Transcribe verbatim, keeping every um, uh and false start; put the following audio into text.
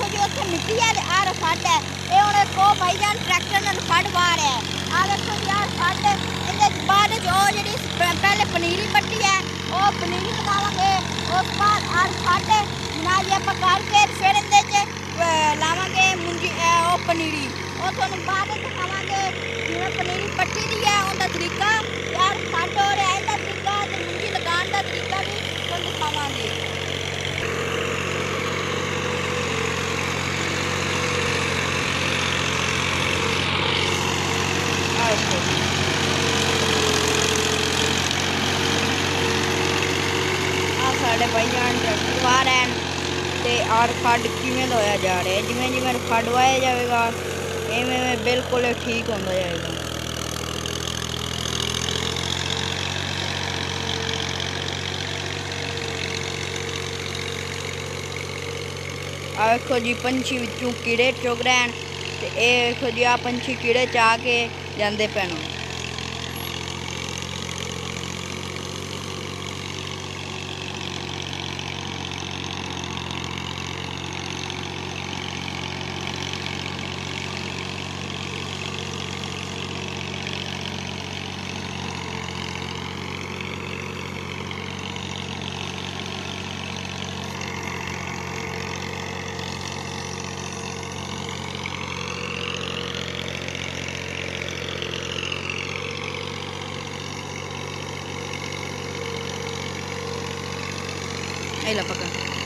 देखो जी उत्थे मिट्टी है आ रहा फट है ये हुण को भाईजान ट्रैक्टर नाल फट बाहर है आ देखो जी यार फट इहदे बाद च ओ जेहड़ी पहले पनीरी पट्टी है ओ पनीरी लगावांगे उस बाद आ फट ना ये आपां करके फिर इहदे च लावांगे मुंजी ओ पनीरी ओ तुहानूं बाद च दिखावांगे जिवें पनीरी पट्टी दी है उहदा तरीका यार फट हो रहा है इहदा तरीका ते मुंजी लगाण दा तरीका भी तुहानूं दिखावांगे। साढ़े भाईजान ट्रैक्टर वाह रहे हैं तो आर खड किवें धोया जा रहा है जिमें जिमें खड वाया जाएगा इवें बिल्कुल ठीक होता जाएगा। आ देखो जी पंछी विचों कीड़े चुग रहे हैं तो ये देखो जी आ पंछी कीड़े चा के जाते पैन। Ahí la paca.